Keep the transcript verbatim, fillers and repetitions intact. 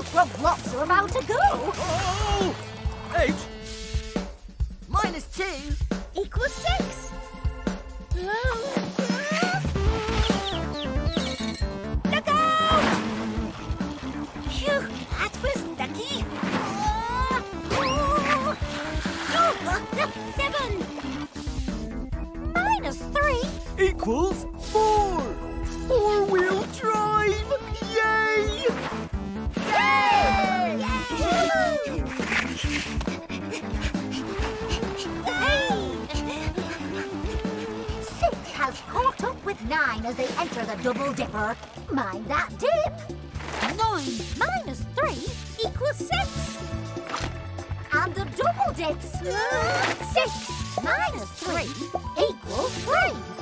ultra blocks are about to go. Oh! Eight minus two Equals six. Look out! Phew, that was lucky. Oh, seven. Minus three. equals four. Four-wheel drive! Yay! Yay! Six has caught up with nine as they enter the Double Dipper. Mind that dip. Nine minus three equals six. And the double dips. Six minus three equals three.